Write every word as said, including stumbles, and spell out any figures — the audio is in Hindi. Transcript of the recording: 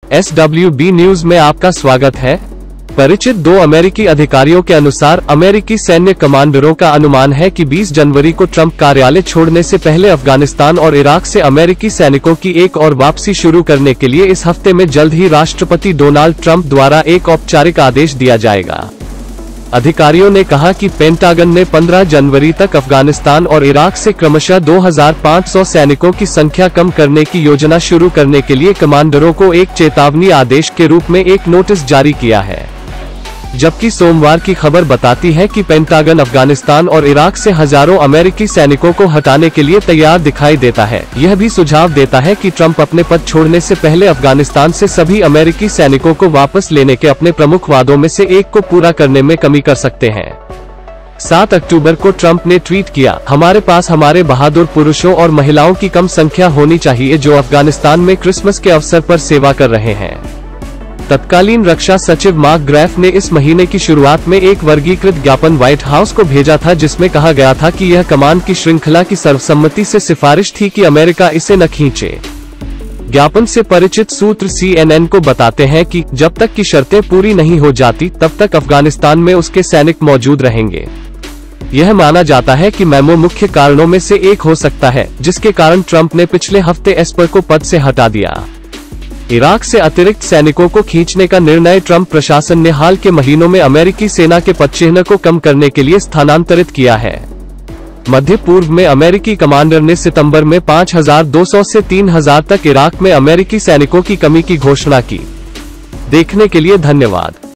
एस डब्ल्यू बी न्यूज में आपका स्वागत है। परिचित दो अमेरिकी अधिकारियों के अनुसार अमेरिकी सैन्य कमांडरों का अनुमान है कि बीस जनवरी को ट्रंप कार्यालय छोड़ने से पहले अफगानिस्तान और इराक से अमेरिकी सैनिकों की एक और वापसी शुरू करने के लिए इस हफ्ते में जल्द ही राष्ट्रपति डोनाल्ड ट्रंप द्वारा एक औपचारिक आदेश दिया जाएगा। अधिकारियों ने कहा कि पेंटागन ने पंद्रह जनवरी तक अफगानिस्तान और इराक से क्रमशः दो हज़ार पाँच सौ सैनिकों की संख्या कम करने की योजना शुरू करने के लिए कमांडरों को एक चेतावनी आदेश के रूप में एक नोटिस जारी किया है। जबकि सोमवार की खबर बताती है कि पेंटागन अफगानिस्तान और इराक से हजारों अमेरिकी सैनिकों को हटाने के लिए तैयार दिखाई देता है। यह भी सुझाव देता है कि ट्रंप अपने पद छोड़ने से पहले अफगानिस्तान से सभी अमेरिकी सैनिकों को वापस लेने के अपने प्रमुख वादों में से एक को पूरा करने में कमी कर सकते हैं। सात अक्टूबर को ट्रंप ने ट्वीट किया, हमारे पास हमारे बहादुर पुरुषों और महिलाओं की कम संख्या होनी चाहिए जो अफगानिस्तान में क्रिसमस के अवसर पर सेवा कर रहे हैं। तत्कालीन रक्षा सचिव मार्क ग्रेफ ने इस महीने की शुरुआत में एक वर्गीकृत ज्ञापन व्हाइट हाउस को भेजा था जिसमें कहा गया था कि यह कमान की श्रृंखला की सर्वसम्मति से सिफारिश थी कि अमेरिका इसे न खींचे। ज्ञापन से परिचित सूत्र सी एन एन को बताते हैं कि जब तक की शर्तें पूरी नहीं हो जाती तब तक अफगानिस्तान में उसके सैनिक मौजूद रहेंगे। यह माना जाता है कि मेमो मुख्य कारणों में से एक हो सकता है जिसके कारण ट्रंप ने पिछले हफ्ते एस्पर को पद से हटा दिया। इराक से अतिरिक्त सैनिकों को खींचने का निर्णय ट्रंप प्रशासन ने हाल के महीनों में अमेरिकी सेना के पदचिह्न को कम करने के लिए स्थानांतरित किया है। मध्य पूर्व में अमेरिकी कमांडर ने सितंबर में पाँच हज़ार दो सौ से तीन हज़ार तक इराक में अमेरिकी सैनिकों की कमी की घोषणा की। देखने के लिए धन्यवाद।